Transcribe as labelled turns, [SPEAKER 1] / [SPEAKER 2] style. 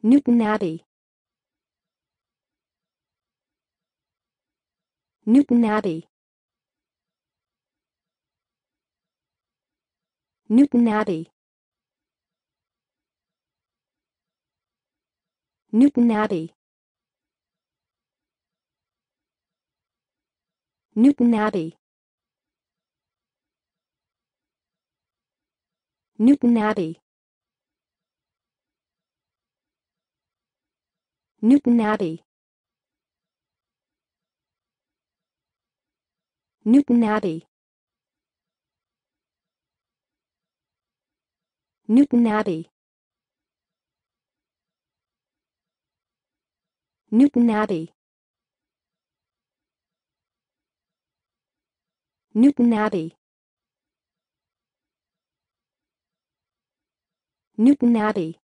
[SPEAKER 1] Newtownabbey. Newtownabbey. Newtownabbey. Newtownabbey. Newtownabbey. Newtownabbey. Newtownabbey. Newtownabbey. Newtownabbey. Newtownabbey. Newtownabbey. Newtownabbey.